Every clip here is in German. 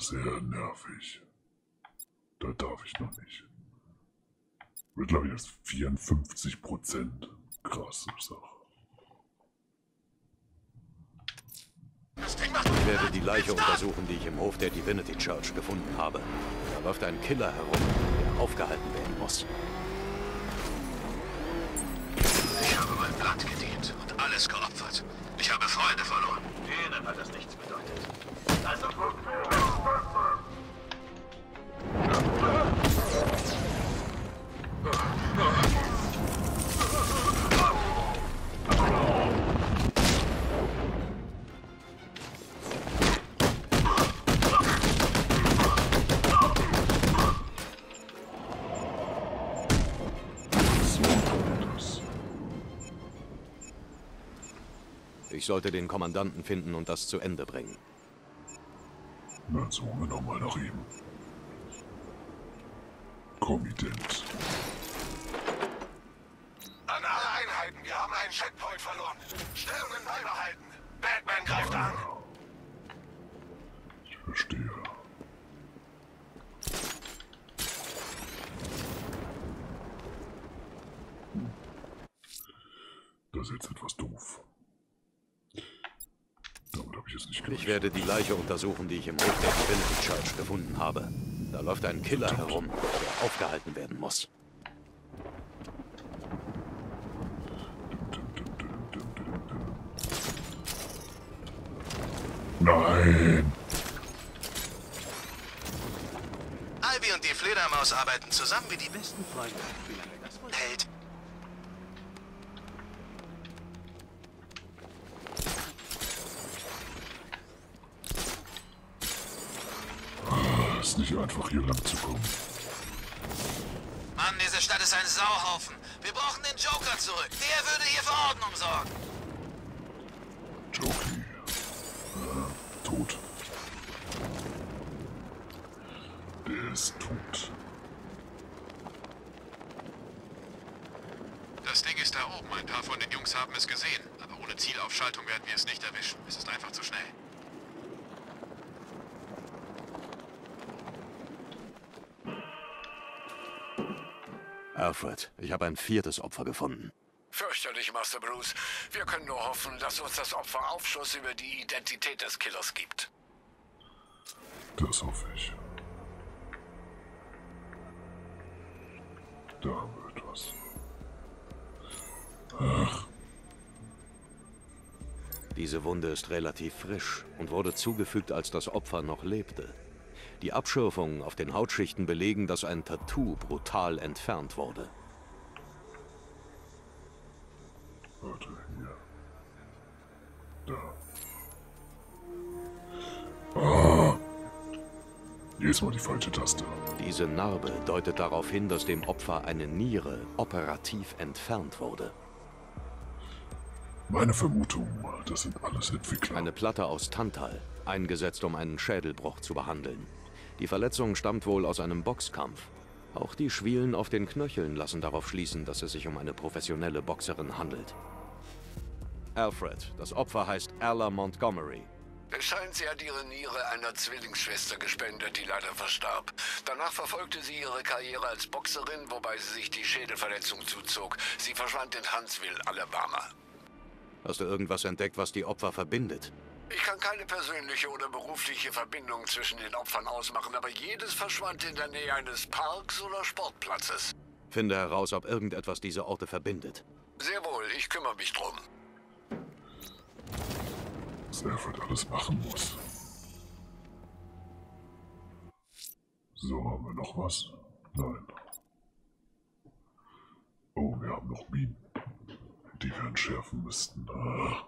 sehr nervig. Da darf ich noch nicht. Wird, glaube ich, erst 54%. Krasse Sache. Ich werde die Leiche untersuchen, die ich im Hof der Divinity Church gefunden habe. Da läuft ein Killer herum, der aufgehalten werden muss. Ich habe mein Blatt gedient und alles geopfert. Ich habe Freunde verloren. Ihnen hat das nichts bedeutet. Also gut. Ich sollte den Kommandanten finden und das zu Ende bringen. Na, suchen wir nochmal nach ihm. Kommitent. An alle Einheiten, wir haben einen Checkpoint verloren. Stellungen beibehalten. Batman greift an. Ich verstehe. Das ist jetzt etwas doof. Damit habe ich jetzt nicht gerechnet. Ich werde die Leiche untersuchen, die ich im Hof der Divinity Church gefunden habe. Da läuft ein Killer herum, der aufgehalten werden muss. Nein! Ivy und die Fledermaus arbeiten zusammen wie die besten Freunde. Wie lange das wohl hält? Ist nicht einfach, hier lang zu kommen. Mann, diese Stadt ist ein Sauhaufen. Wir brauchen den Joker zurück. Der würde hier für Ordnung sorgen. Jokey. Tot. Der ist tot. Das Ding ist da oben. Ein paar von den Jungs haben es gesehen. Aber ohne Zielaufschaltung werden wir es nicht erwischen. Es ist einfach zu schnell. Alfred, ich habe ein 4. Opfer gefunden. Fürchterlich, Master Bruce. Wir können nur hoffen, dass uns das Opfer Aufschluss über die Identität des Killers gibt. Das hoffe ich. Da haben wir etwas. Ach, Diese Wunde ist relativ frisch und wurde zugefügt, als das Opfer noch lebte. Die Abschürfungen auf den Hautschichten belegen, dass ein Tattoo brutal entfernt wurde. warte, hier. Da. Ah! Jedes Mal die falsche Taste. Diese Narbe deutet darauf hin, dass dem Opfer eine Niere operativ entfernt wurde. Meine Vermutung, das sind alles Entwickler. Eine Platte aus Tantal, eingesetzt, um einen Schädelbruch zu behandeln. Die Verletzung stammt wohl aus einem Boxkampf. Auch die Schwielen auf den Knöcheln lassen darauf schließen, dass es sich um eine professionelle Boxerin handelt. Alfred, das Opfer heißt Alla Montgomery. Es scheint, sie hat ihre Niere einer Zwillingsschwester gespendet, die leider verstarb. Danach verfolgte sie ihre Karriere als Boxerin, wobei sie sich die Schädelverletzung zuzog. Sie verschwand in Huntsville, Alabama. Hast du irgendwas entdeckt, was die Opfer verbindet? Ich kann keine persönliche oder berufliche Verbindung zwischen den Opfern ausmachen, aber jedes verschwand in der Nähe eines Parks oder Sportplatzes. Finde heraus, ob irgendetwas diese Orte verbindet. Sehr wohl, ich kümmere mich drum. Was Alfred alles machen muss. So, haben wir noch was? Nein. Oh, wir haben noch Minen, die wir entschärfen müssten. Ah.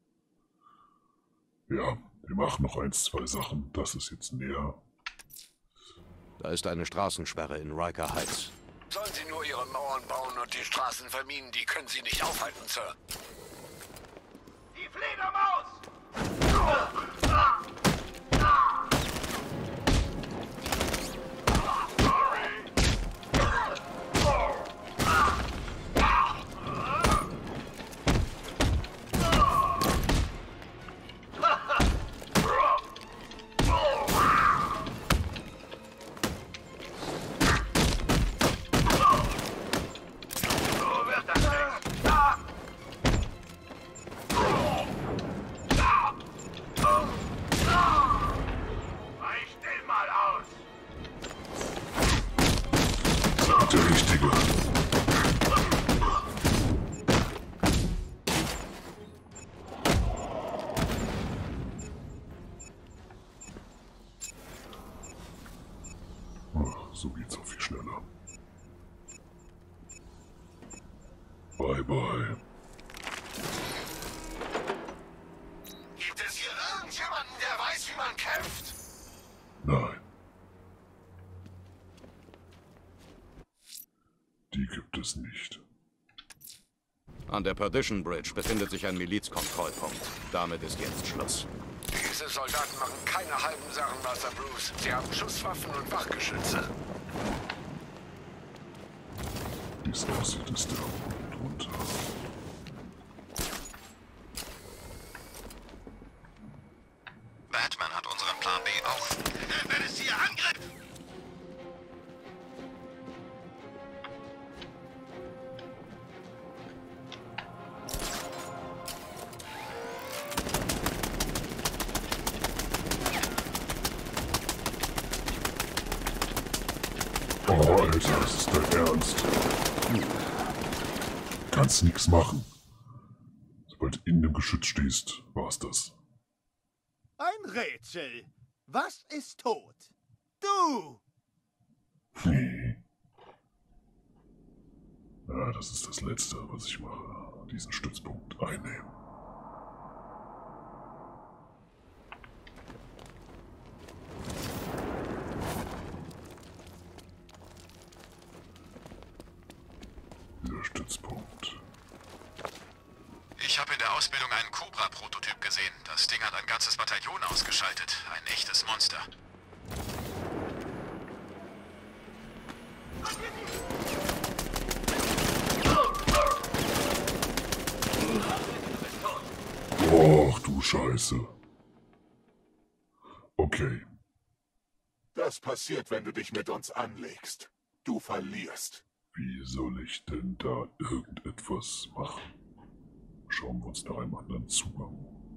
Ja, wir machen noch 1, 2 Sachen. Das ist jetzt näher. Da ist eine Straßensperre in Riker Heights. Sollen Sie nur Ihre Mauern bauen und die Straßen verminen, die können Sie nicht aufhalten, Sir. Die Fledermaus! so geht's auch viel schneller. Bye bye. Gibt es hier irgendjemanden, der weiß, wie man kämpft? Nein. Die gibt es nicht. An der Perdition Bridge befindet sich ein Milizkontrollpunkt. Damit ist jetzt Schluss. Diese Soldaten machen keine halben Sachen, Master Bruce. Sie haben Schusswaffen und Wachgeschütze. Wie es aussieht, ist der unten drunter. Batman hat unseren Plan B auch. Wenn es hier Angriff! Oh, Alter, das ist dein Ernst. Kannst nix machen. Sobald du in dem Geschütz stehst, war's das. Ein Rätsel. Was ist tot? Du! Nee. Ja, das ist das Letzte, was ich mache. Diesen Stützpunkt einnehmen. Dieser Stützpunkt. Ich habe in der Ausbildung einen Cobra-Prototyp gesehen. Das Ding hat ein ganzes Bataillon ausgeschaltet. Ein echtes Monster. Och, du Scheiße. Okay. Das passiert, wenn du dich mit uns anlegst. Du verlierst. Wie soll ich denn da irgendetwas machen? Schauen wir uns nach einem anderen Zugang.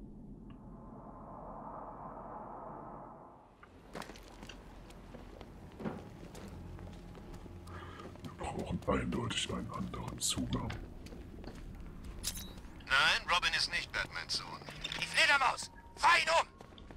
Wir brauchen eindeutig einen anderen Zugang. Nein, Robin ist nicht Batmans Sohn. Die Fledermaus! Fahr ihn um!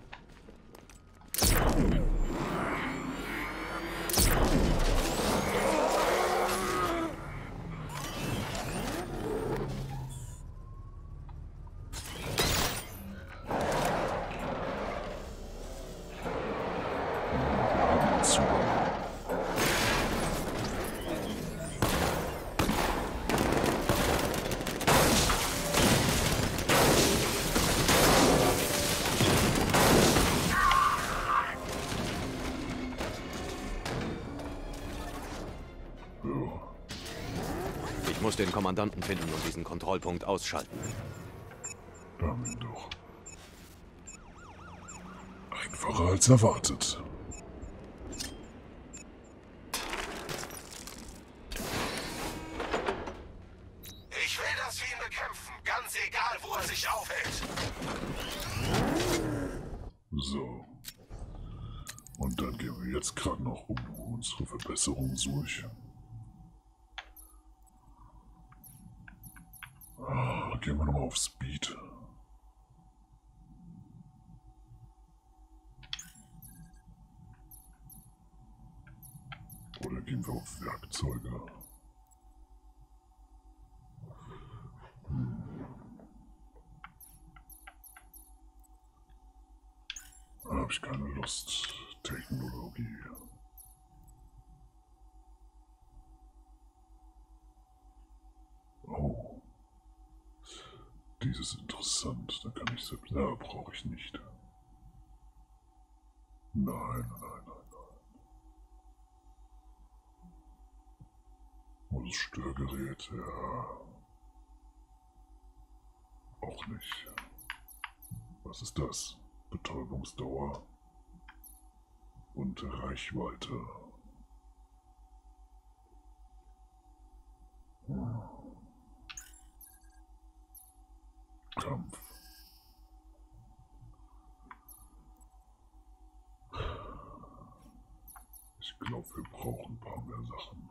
Ich muss den Kommandanten finden und diesen Kontrollpunkt ausschalten. Damit doch. Einfacher als erwartet. Ich will, dass wir ihn bekämpfen, ganz egal, wo er sich aufhält. So. Und dann gehen wir jetzt gerade noch um unsere Verbesserungen durch. Gehen wir nochmal auf Speed. Oder gehen wir auf Werkzeuge? Da habe ich keine Lust. Technologie. Oh. Dieses ist interessant. Da kann ich selbst... Ja, brauche ich nicht. Nein, nein, nein, nein. Und das Störgerät, ja. Auch nicht. Was ist das? Betäubungsdauer und Reichweite. Kampf. Ich glaube, wir brauchen ein paar mehr Sachen.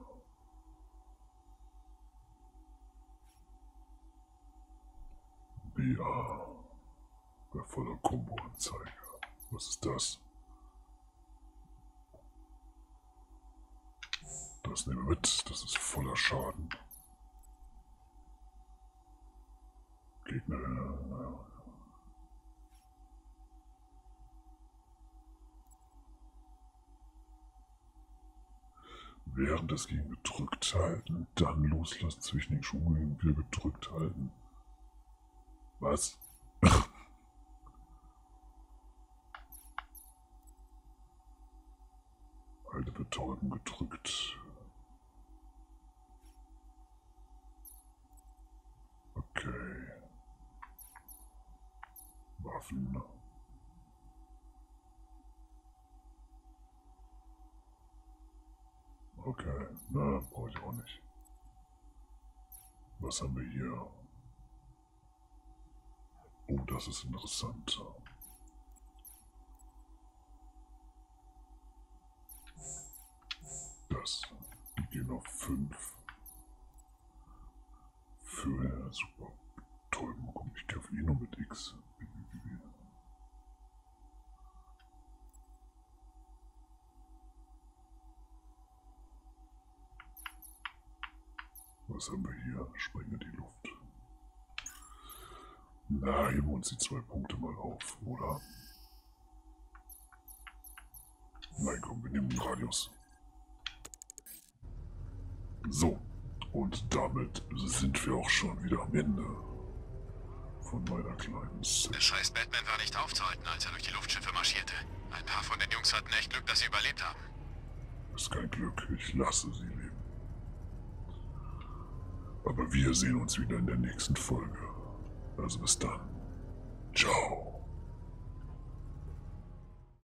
BA. Bei voller Kombo-Anzeige. Was ist das? Das nehmen wir mit. Das ist voller Schaden. Gegner. Während des Gegner gedrückt halten, dann loslassen zwischen den Schuhen, wieder gedrückt halten. Was? Halte betäuben gedrückt. Okay. Waffen. Okay, na, brauche ich auch nicht. Was haben wir hier? Oh, das ist interessant. Das. Die gehen auf 5. Für super Betäubung komme ich kaufe nur mit X. Was haben wir hier? Sprenge die Luft. Na, heben wir uns die 2 Punkte mal auf, oder? Nein, komm, wir nehmen den Radius. So, und damit sind wir auch schon wieder am Ende von meiner kleinen Set. Der scheiß Batman war nicht aufzuhalten, als er durch die Luftschiffe marschierte. Ein paar von den Jungs hatten echt Glück, dass sie überlebt haben. Ist kein Glück, ich lasse sie leben. Aber wir sehen uns wieder in der nächsten Folge. Also bis dann. Ciao.